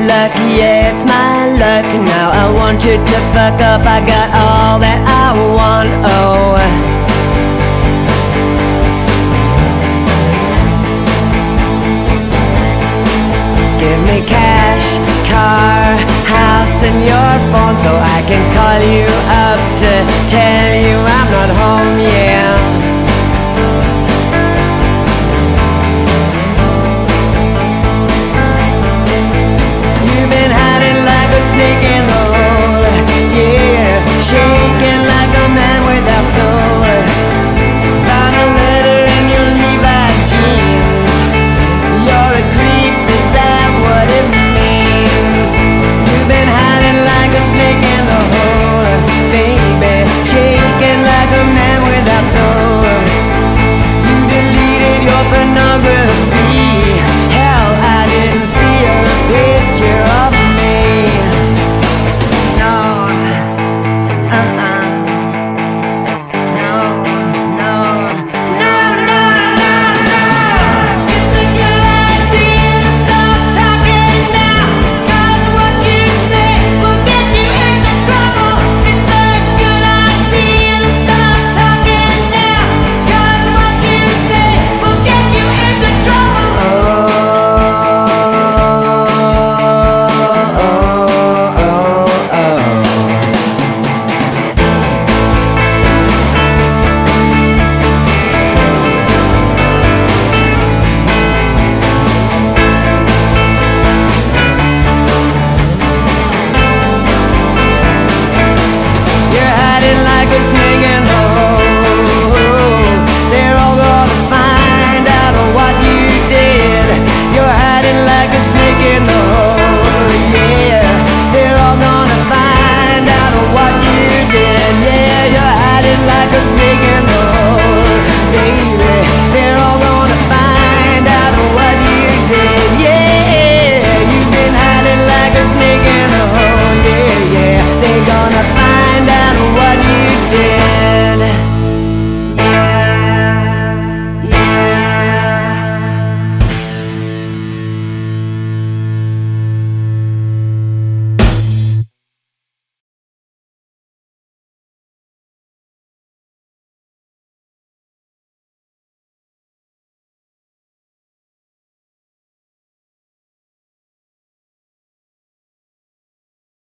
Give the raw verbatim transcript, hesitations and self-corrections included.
luck, yeah, it's my luck. Now I want you to fuck up, I got all that I want, oh. Give me cash, car, house, and your phone so I can call you up to tell you I'm not home yet.